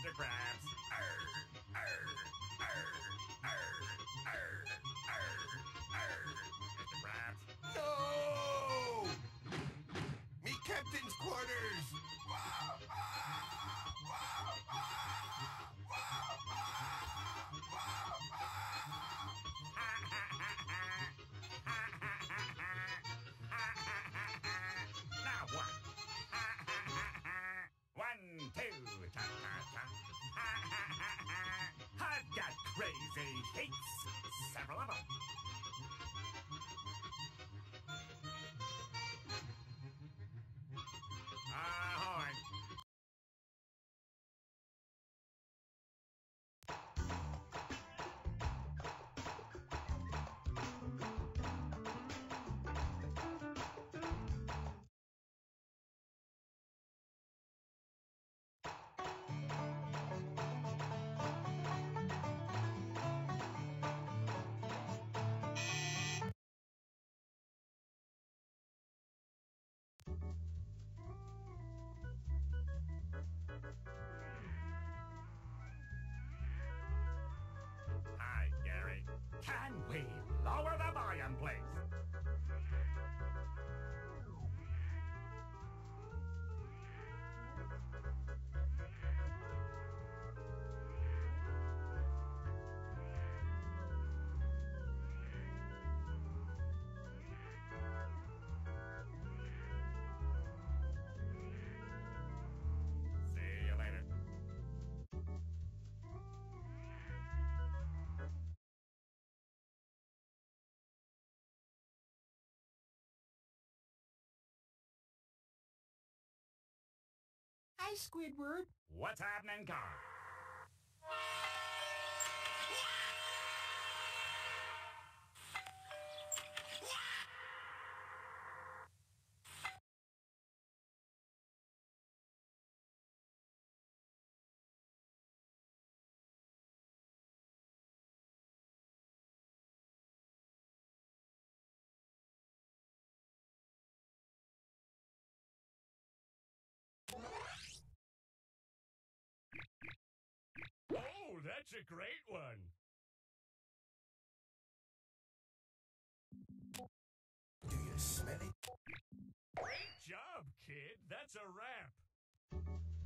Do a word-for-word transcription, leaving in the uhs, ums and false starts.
Mister Krabs. Arr, arr, arr, arr, arr, arr, arr. Mister Krabs. No! Me captain's quarters! Wow! Ah! Wow! Ah! Wow! Ah! Wow! Ah! Now what? One, two, ta ta ta. I've got crazy feats, several of them. Ahoy! Hi, Gary. Can we lower the volume, please? See you later. Hi, Squidward. What's happening, Carl? Oh, that's a great one. Do you smell it? Great job, kid. That's a wrap.